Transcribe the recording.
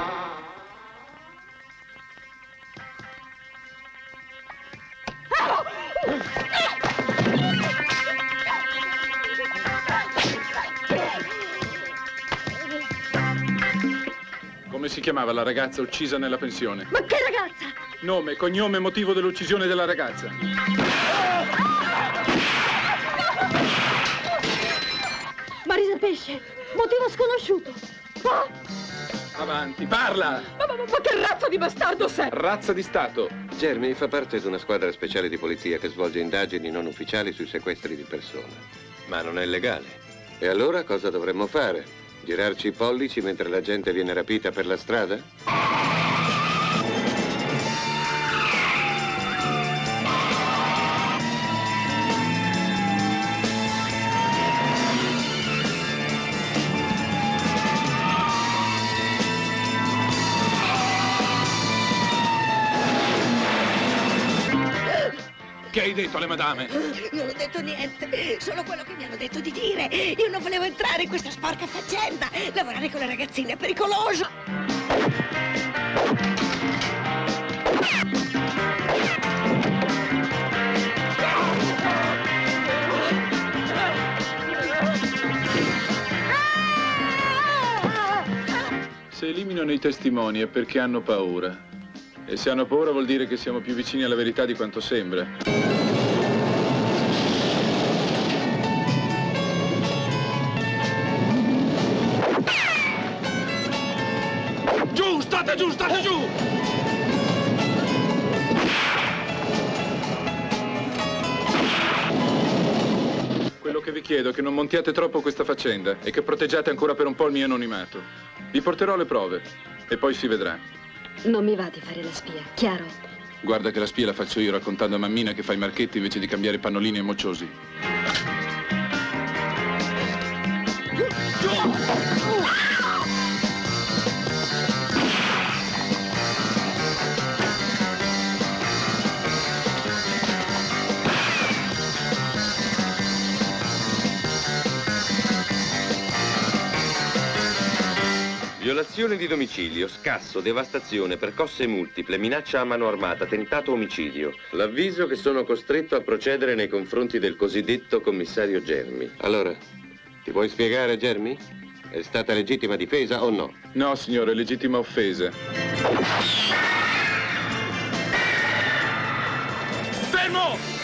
Come si chiamava la ragazza uccisa nella pensione? Ma che ragazza? Nome, cognome, motivo dell'uccisione della ragazza. Marisa Pesce, motivo sconosciuto. Ah! Avanti, parla! Ma che razza di bastardo sei? Razza di Stato. Jeremy fa parte di una squadra speciale di polizia che svolge indagini non ufficiali sui sequestri di persone. Ma non è legale. E allora cosa dovremmo fare? Girarci i pollici mentre la gente viene rapita per la strada? Che hai detto alle madame? Non ho detto niente, solo quello che mi hanno detto di dire. Io non volevo entrare in questa sporca faccenda. Lavorare con le ragazzine è pericoloso. Se eliminano i testimoni è perché hanno paura. E se hanno paura vuol dire che siamo più vicini alla verità di quanto sembra. Giù, state giù, state giù! Quello che vi chiedo è che non montiate troppo questa faccenda e che proteggiate ancora per un po' il mio anonimato. Vi porterò le prove e poi si vedrà. Non mi va di fare la spia, chiaro? Guarda che la spia la faccio io raccontando a mammina che fa i marchetti invece di cambiare pannolini e mocciosi. Violazione di domicilio, scasso, devastazione, percosse multiple, minaccia a mano armata, tentato omicidio. L'avviso che sono costretto a procedere nei confronti del cosiddetto commissario Jeremy. Allora, ti puoi spiegare, Jeremy? È stata legittima difesa o no? No, signore, legittima offesa. Fermo!